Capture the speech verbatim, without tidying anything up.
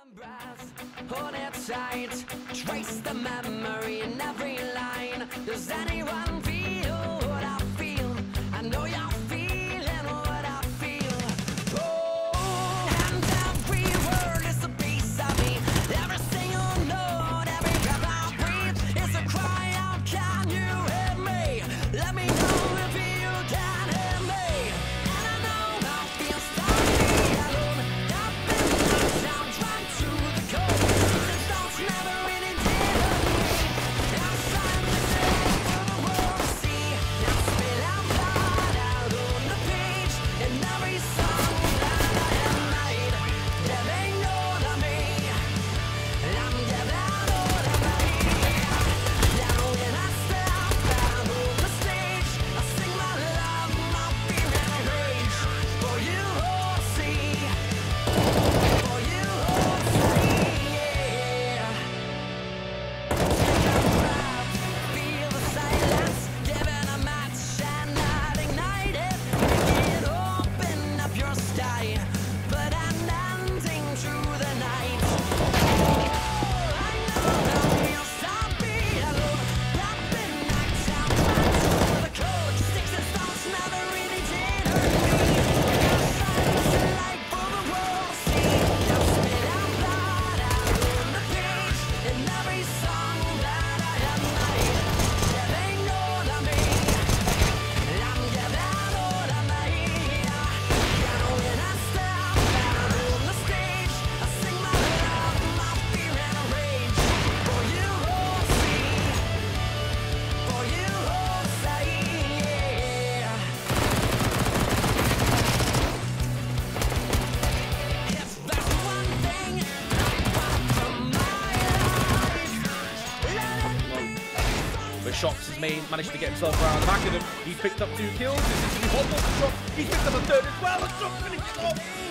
Hold it tight, trace the memory in every line. Does anyone feel what I feel? I know you're feeling what I feel. Oh, and every word is a piece of me. Every single note, every breath I breathe is a cry out, can you hear me? Let me know if you can hear me. And I know I feel sorry alone. I've been knocked down, dragged to the cold. These thoughts never really did hurt me. I'm trying to say for the world to see. Now spill out blood out on the page in every song that I have made. There ain't no to me. I'm giving all to me. Now when I step out on the stage, I sing my love, my fear and rage. For you all to see. For you all to see, yeah. Take a breath, feel the silence, giving a match and not ignite it. Make it open up your sky, put an ending to the night. Oh, I know how it feels to be alone. I've been knocked down, dragged to the cold. Sticks and stones never really did hurt me. Now silence is light for the world to see. Now spit out blood out on the page in every song that I have made. There ain't no to me. I'm giving all to me. Now when I step out on the stage, I sing my love, my fear and rage. For you all to see. For you all to say, yeah. If there's one thing I want from my life, let it be. But Shops has made, managed to get himself around the back of him. He's picked up two kills. This is one more shot. He's picked up a third as well. And Shops finishes off.